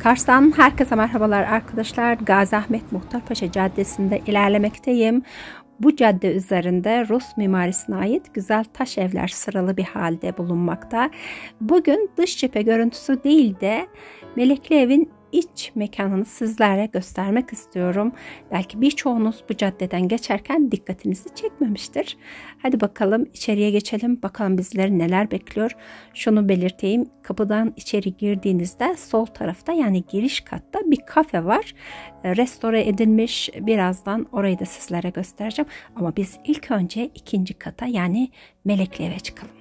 Kars'tan herkese merhabalar arkadaşlar. Gaziahmet Muhtarpaşa Caddesi'nde ilerlemekteyim. Bu cadde üzerinde Rus mimarisine ait güzel taş evler sıralı bir halde bulunmakta. Bugün dış cephe görüntüsü değil de Melekli Evin iç mekanını sizlere göstermek istiyorum. Belki birçoğunuz bu caddeden geçerken dikkatinizi çekmemiştir. Hadi bakalım içeriye geçelim. Bakalım bizleri neler bekliyor. Şunu belirteyim. Kapıdan içeri girdiğinizde sol tarafta, yani giriş katta bir kafe var. Restore edilmiş. Birazdan orayı da sizlere göstereceğim. Ama biz ilk önce ikinci kata, yani Melekli Ev'e çıkalım.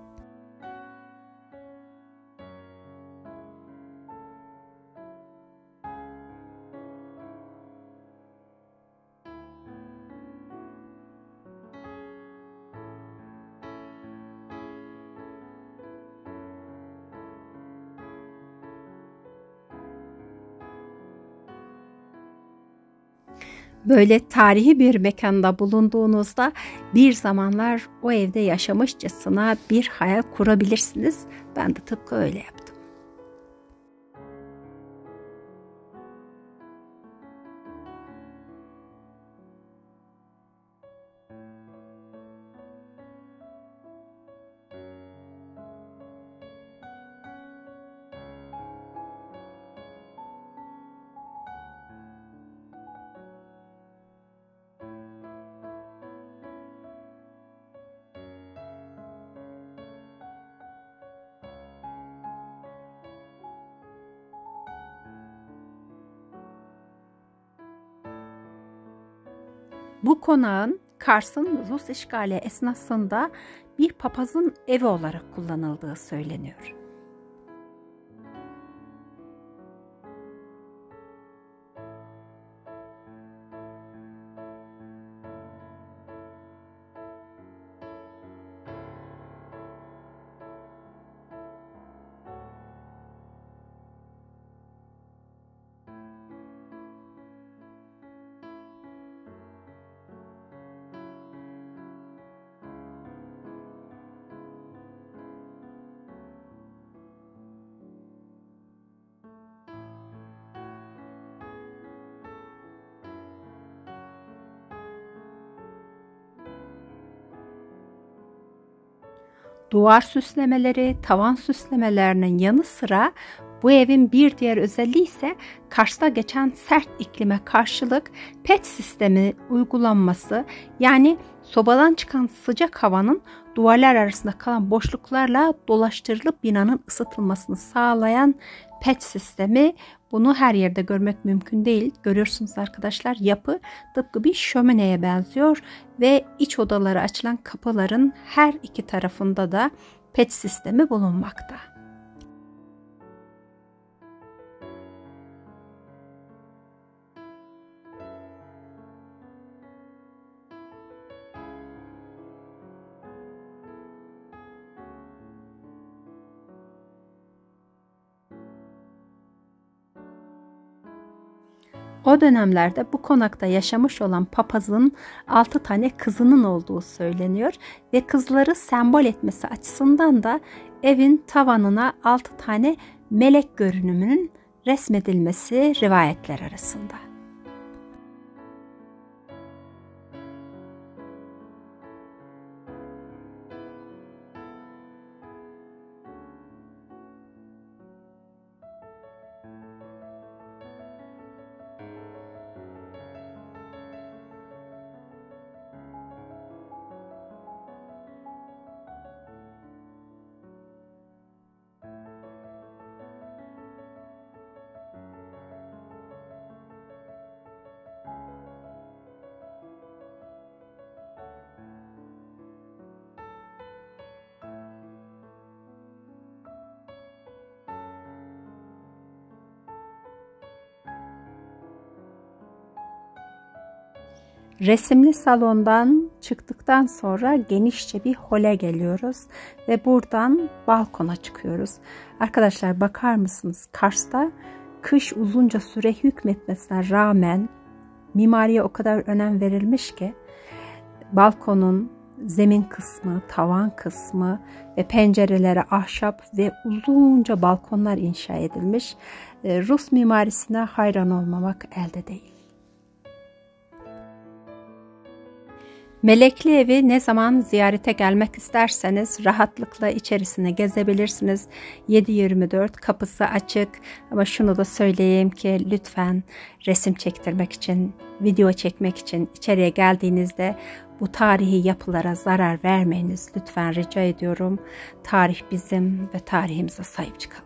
Böyle tarihi bir mekanda bulunduğunuzda bir zamanlar o evde yaşamışçasına bir hayal kurabilirsiniz. Ben de tıpkı öyle yaptım. Bu konağın Kars'ın Rus işgali esnasında bir papazın evi olarak kullanıldığı söyleniyor. Duvar süslemeleri, tavan süslemelerinin yanı sıra bu evin bir diğer özelliği ise Kars'ta geçen sert iklime karşılık pet sistemi uygulanması, yani sobadan çıkan sıcak havanın duvarlar arasında kalan boşluklarla dolaştırılıp binanın ısıtılmasını sağlayan pet sistemi. Bunu her yerde görmek mümkün değil. Görüyorsunuz arkadaşlar, yapı tıpkı bir şömineye benziyor ve iç odalara açılan kapıların her iki tarafında da pet sistemi bulunmakta. O dönemlerde bu konakta yaşamış olan papazın 6 tane kızının olduğu söyleniyor ve kızları sembol etmesi açısından da evin tavanına 6 tane melek görünümünün resmedilmesi rivayetler arasında. Resimli salondan çıktıktan sonra genişçe bir hole geliyoruz ve buradan balkona çıkıyoruz. Arkadaşlar bakar mısınız? Kars'ta kış uzunca süre hükmetmesine rağmen mimariye o kadar önem verilmiş ki balkonun zemin kısmı, tavan kısmı ve pencerelere ahşap ve uzunca balkonlar inşa edilmiş. Rus mimarisine hayran olmamak elde değil. Melekli evi ne zaman ziyarete gelmek isterseniz rahatlıkla içerisine gezebilirsiniz. 7/24 kapısı açık, ama şunu da söyleyeyim ki lütfen resim çektirmek için, video çekmek için içeriye geldiğinizde bu tarihi yapılara zarar vermeyiniz. Lütfen rica ediyorum. Tarih bizim ve tarihimize sahip çıkalım.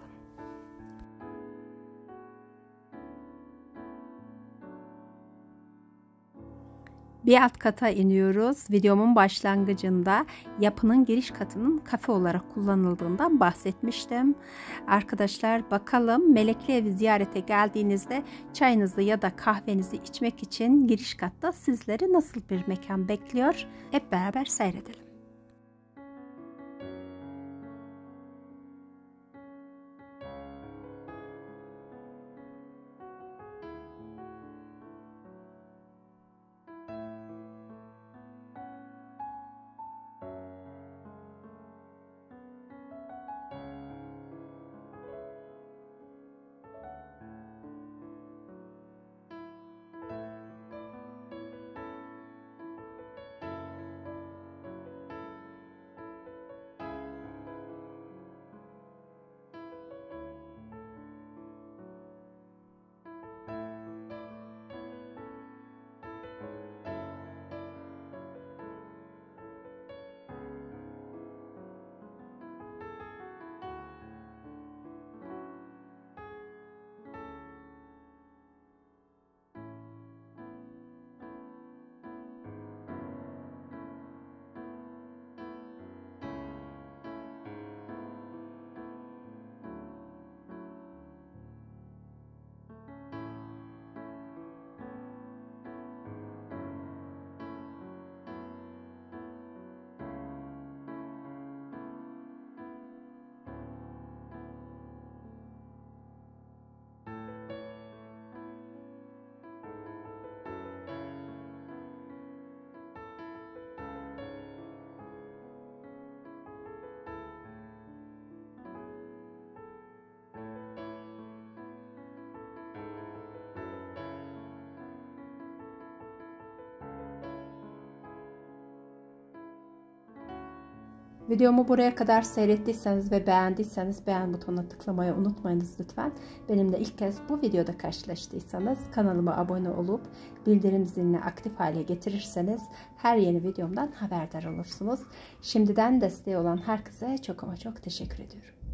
Bir alt kata iniyoruz. Videomun başlangıcında yapının giriş katının kafe olarak kullanıldığından bahsetmiştim. Arkadaşlar bakalım Melekli Evi ziyarete geldiğinizde çayınızı ya da kahvenizi içmek için giriş katta sizleri nasıl bir mekan bekliyor? Hep beraber seyredelim. Videomu buraya kadar seyrettiyseniz ve beğendiyseniz beğen butonuna tıklamayı unutmayınız lütfen. Benimle ilk kez bu videoda karşılaştıysanız kanalıma abone olup bildirim zilini aktif hale getirirseniz her yeni videomdan haberdar olursunuz. Şimdiden desteği olan herkese çok ama çok teşekkür ediyorum.